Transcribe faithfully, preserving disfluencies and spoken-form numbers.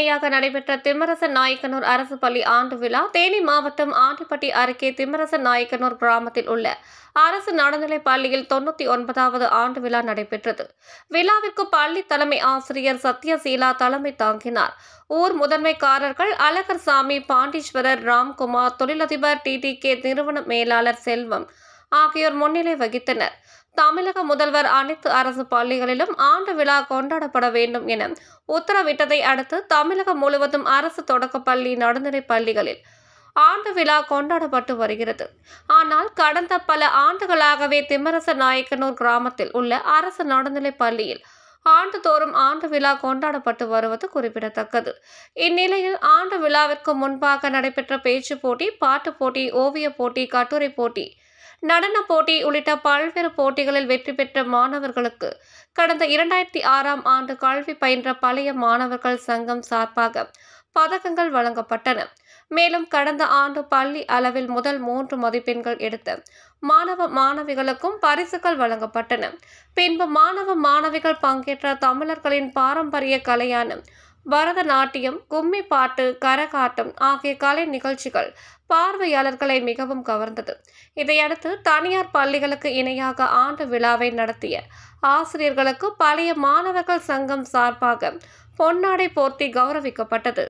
முறையாக நடைபெற்ற திம்மரச நாயக்கனூர் அரசு பள்ளி ஆண்டு விழா தேனி மாவட்டம் ஆண்டிப்பட்டி அருகே திம்மரச நாயக்கனூர் கிராமத்தில் உள்ள அரசு நடுநிலைப் பள்ளியில் தொண்ணூத்தி ஒன்பதாவது ஆண்டு விழா நடைபெற்றது. விழாவிற்கு பள்ளி தலைமை ஆசிரியர் சத்யசீலா தலைமை தாங்கினார். ஊர் முதன்மைக்காரர்கள் அழகர்சாமி, பாண்டீஸ்வரர், ராம்குமார், தொழிலதிபர் டி டி கே நிறுவன மேலாளர் செல்வம் ஆகியோர் முன்னிலை வகித்தனர். தமிழக முதல்வர் அனைத்து அரசு பள்ளிகளிலும் ஆண்டு விழா கொண்டாடப்பட வேண்டும் என உத்தரவிட்டதை அடுத்து தமிழகம் முழுவதும் அரசு தொடக்கப்பள்ளி, நடுநிலைப் பள்ளிகளில் ஆண்டு விழா கொண்டாடப்பட்டு வருகிறது. ஆனால் கடந்த பல ஆண்டுகளாகவே திம்மரச நாயக்கனூர் கிராமத்தில் உள்ள அரசு நடுநிலைப் பள்ளியில் ஆண்டுதோறும் ஆண்டு விழா கொண்டாடப்பட்டு வருவது குறிப்பிடத்தக்கது. இந்நிலையில் ஆண்டு விழாவிற்கு முன்பாக நடைபெற்ற பேச்சு போட்டி, பாட்டு போட்டி, ஓவிய போட்டி, கட்டுரை போட்டி, நடன போட்டி உள்ளிட்ட பல்வேறு போட்டிகளில் வெற்றி பெற்ற மாணவர்களுக்கு கடந்த இரண்டாயிரத்தி ஆறாம் ஆண்டு கல்வி பயின்ற பழைய மாணவர்கள் சங்கம் சார்பாக பதக்கங்கள் வழங்கப்பட்டன. மேலும் கடந்த ஆண்டு பள்ளி அளவில் முதல் மூன்று மதிப்பெண்கள் எடுத்த மாணவ மாணவிகளுக்கும் பரிசுகள் வழங்கப்பட்டன. பின்பு மாணவ மாணவிகள் பங்கேற்ற தமிழர்களின் பாரம்பரிய கலையான பரதநாட்டியம், கும்மி பாட்டு, கரகாட்டம் ஆகிய கலை நிகழ்ச்சிகள் பார்வையாளர்களை மிகவும் கவர்ந்தது. இதையடுத்து தனியார் பள்ளிகளுக்கு இணையாக ஆண்டு விழாவை நடத்திய ஆசிரியர்களுக்கு பழைய மாணவர்கள் சங்கம் சார்பாக பொன்னாடை போர்த்தி கௌரவிக்கப்பட்டது.